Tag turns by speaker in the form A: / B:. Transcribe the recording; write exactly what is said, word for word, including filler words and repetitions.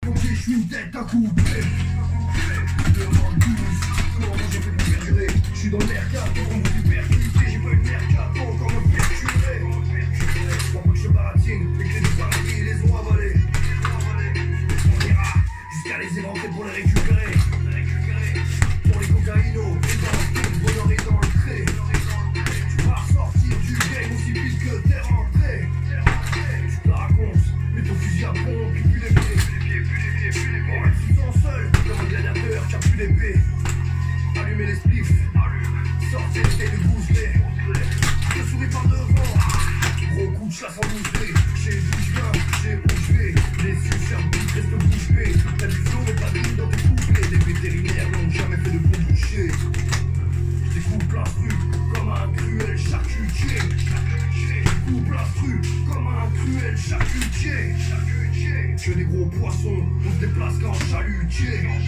A: Ok, je suis une tête à couper. Devant le douze, comment j'ai fait pour perdurer. Je suis dans le mercato, on vous dit percuté. J'ai pas eu de mercato, encore me perturber. Je crois pas que je baratine, et que les deux paradis les ont avalés. On ira jusqu'à les éventer pour les récupérer. Pour les cocaïnos, et dans le bonheur est dans le trait. Tu vas ressortir du game aussi vite que t'es rentré. Tu te la racontes, mais ton fusil à pompe, puis plus les pieds. On reste souvent seul, comme un gladiateur qui a plus d'épée. Allumez les spliffs, sortez les têtes de bougeler. Je souris par devant, gros coup de chasse en bougelet. J'ai d'où je viens, j'ai où je vais. Les yeux fermés, reste bouche bée. T'as du flow mais pas de ligne dans tes couplets. Les vétérinaires n'ont jamais fait de bon boucher. Je découpe l'instru comme un cruel charcutier. Je découpe l'instru comme un cruel charcutier. Que des gros poissons, on se déplace qu'en chalutier.